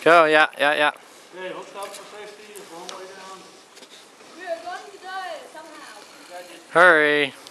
Go, yeah. Okay, hooked up for safety, one way down. We are going to die somehow. Hurry.